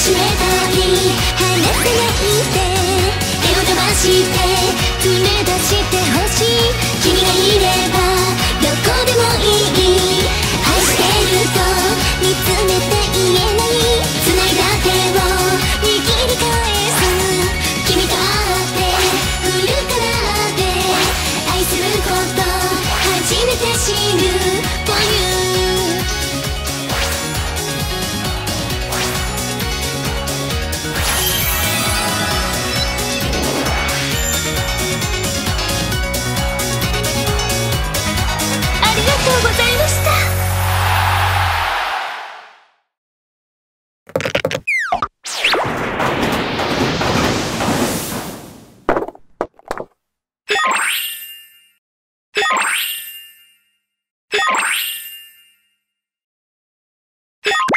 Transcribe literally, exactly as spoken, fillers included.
しめたい離せないで手を伸ばして連れ出してほしい君がいればどこでもいい愛してると見つめて言えない繋いだ手を握り返す君と会ってフルカラーで愛すること初めて知る For youありがとうございました。you